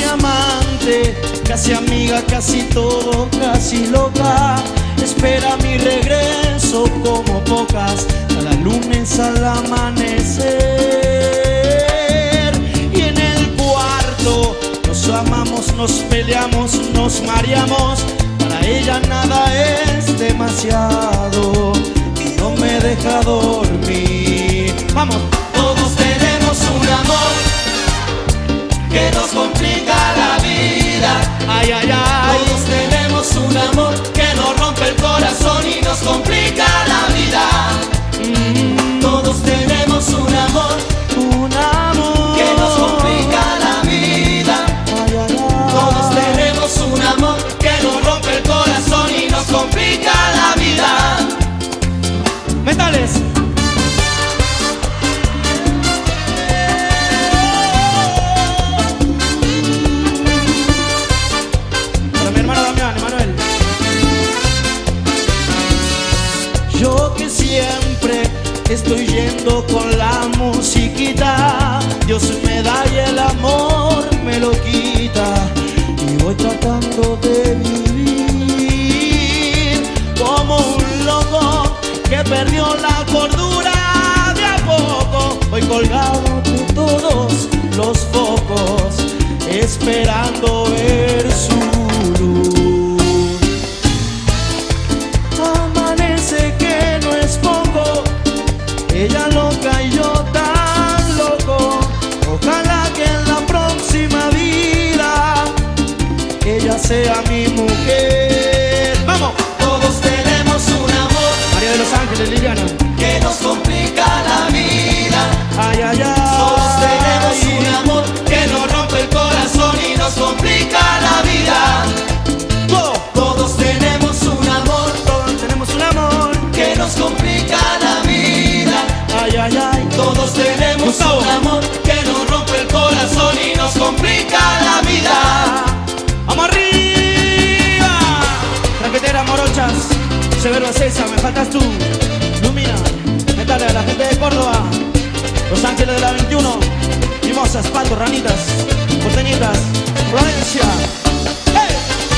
casi amante, casi amiga, casi todo, casi loca. Espera mi regreso como pocas, cada lunes al amanecer. Y en el cuarto nos amamos, nos peleamos, nos mareamos. Para ella nada es demasiado y no me deja dormir. Vamos. Todos tenemos un amor que nos complica la vida. Ay, ay, ay. Todos tenemos un amor que nos rompe el corazón y nos complica la vida. Todos tenemos un amor que nos complica la vida. Ay, ay, ay. Todos tenemos un amor que nos rompe el corazón y nos complica la vida. Metales. Para mi hermano Damián, Emanuel. Yo que siempre estoy yendo con la musiquita, Dios me da y el amor me lo quita. Y voy tratando de vivir como un loco que perdió la cordura de a poco. Voy colgado de todos los focos, esperando ver su luz. Amanece que no es poco, ella loca y yo tan loco. Ojalá que en la próxima vida ella sea mi mujer. ¡Vamos! Todos tenemos un amor María de los Ángeles, Liliana. que nos complica la vida. Ay, ay, ay. Todos tenemos un amor que nos rompe el corazón y nos complica la vida. Todos tenemos un amor que nos complica la vida. Ay, ay, ay. Todos tenemos Gustavo. un amor que nos rompe el corazón y nos complica la vida. ¡Vamos arriba! Traquetera, morochas, Severo César, me faltas tú. Lumina, métale a la gente de Córdoba, Los Ángeles de la 21, Mimosas, Patos, Ranitas, Porteñitas, Florencia. ¡Hey!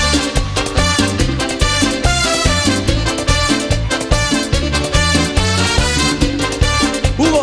Hugo.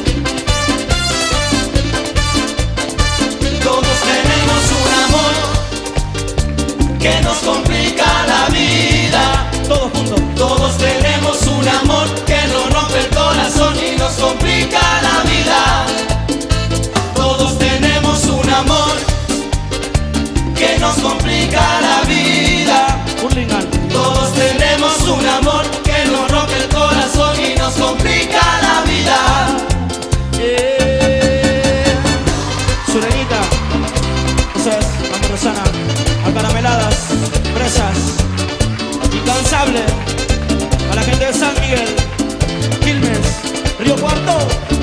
Todos tenemos un amor que nos complica la vida. Todos juntos. Todos tenemos un amor que nos rompe el corazón y nos complica la vida. Todos tenemos un amor que nos complica la vida. Burlingame. Todos tenemos un amor que nos rompe el corazón y nos complica la vida. Sureñita, eso es, Mami Rosana, acarameladas, fresas, incansable, a la gente de San Miguel, Quilmes, Río Cuarto.